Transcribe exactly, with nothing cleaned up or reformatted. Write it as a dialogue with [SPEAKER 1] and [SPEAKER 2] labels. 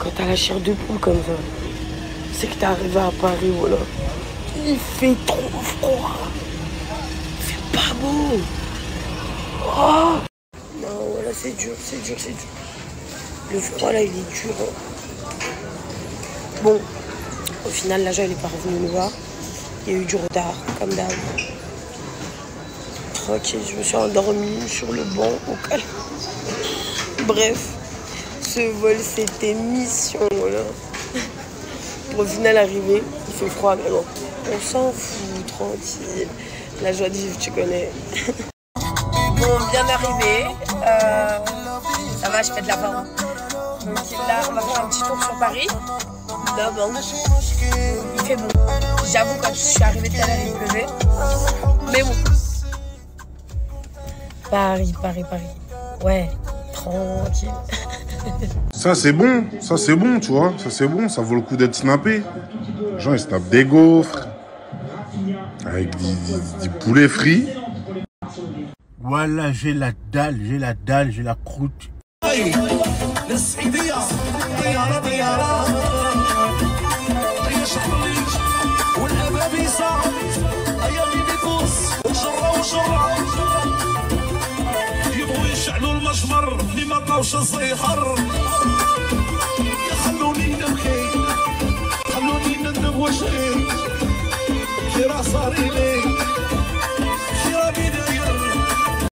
[SPEAKER 1] Quand t'as la chair de poule comme ça, c'est que t'es arrivé à Paris, voilà. Il fait trop froid. Il fait pas beau. Oh non, voilà, c'est dur, c'est dur, c'est dur. Le froid, là, il est dur. Bon, au final, l'agent, il est pas revenu nous voir. Il y a eu du retard, comme d'hab. Tranquille, je me suis endormie sur le banc au calme. Bref, ce vol, c'était mission, voilà. Au final, arrivé, il fait froid, mais bon, on s'en fout, tranquille. La joie de vivre, tu connais. Bon, bien arrivé. Euh, ça va, je fais de la forme. Donc là, on va faire un petit tour sur Paris. Là, bon, il fait bon. J'avoue, quand je suis arrivée tout à l'heure, il pleuvait. Mais bon. Paris, Paris, Paris. Ouais, tranquille.
[SPEAKER 2] Ça, c'est bon. Ça, c'est bon, tu vois. Ça, c'est bon. Ça vaut le coup d'être snappé. Les gens, ils snapent des gaufres. Avec du, du, du poulet frit.
[SPEAKER 3] Voilà, j'ai la dalle, j'ai la dalle, j'ai la croûte.
[SPEAKER 4] يبغوا يشعلوا المجمر اللي ما بقاوش الزيحر